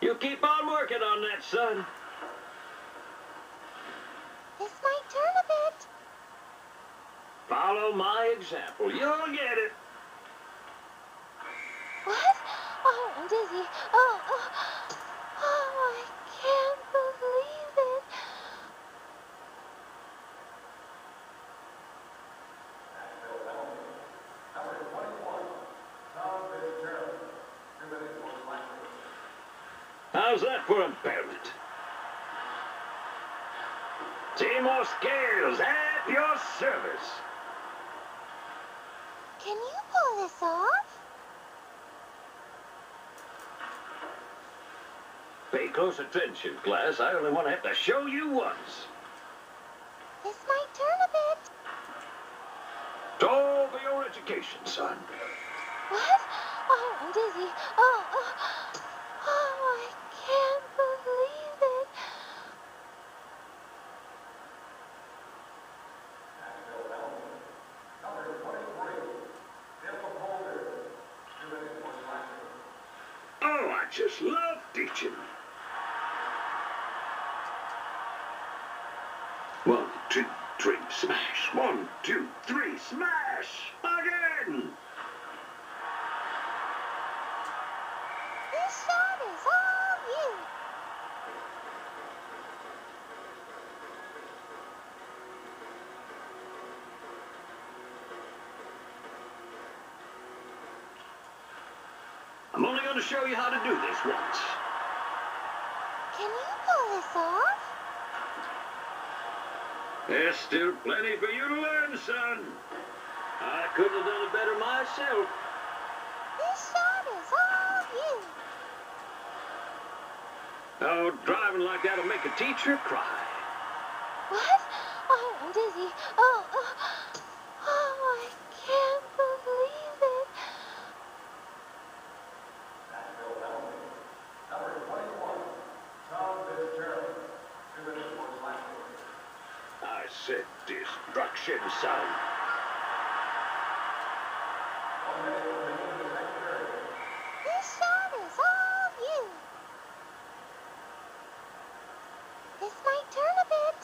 You keep on working on that, son. This might turn a bit. Follow my example. You'll get it. What? Oh, I'm dizzy. Oh, I can't believe it. How's that for impairment? Seymour Scales at your service. Can you pull this off? Pay close attention, class. I only want to have to show you once. This might turn a bit. It's all for your education, son. What? Oh, I'm dizzy. Oh, I can't believe it. Oh, I just love teaching. 1, 2, 3, smash. 1, 2, 3, smash. Again. This shot is all you. I'm only going to show you how to do this once. Can you pull this off? There's still plenty for you to learn, son. I couldn't have done it better myself. This shot is all you. Oh, driving like that'll make a teacher cry. What? Oh, I'm dizzy. Oh, I can't believe it. I said destruction, son. This shot is all you. This might turn a bit.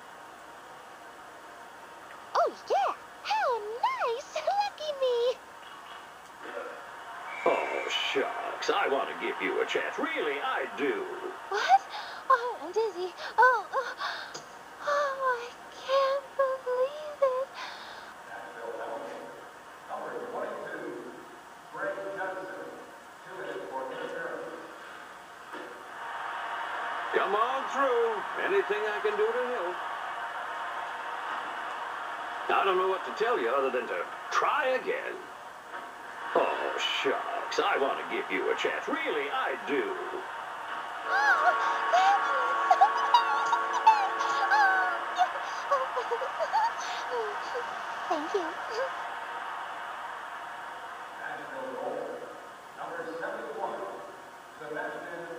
Oh, yeah. How nice. Lucky me. Oh, shucks. I want to give you a chance. Really, I do. What? Oh, I'm dizzy. Oh, I can't believe it. Come on through. Anything I can do to help. I don't know what to tell you other than to try again. Oh, shucks. I want to give you a chance. Really, I do. Oh, thank you. National goal, number 71, Sebastian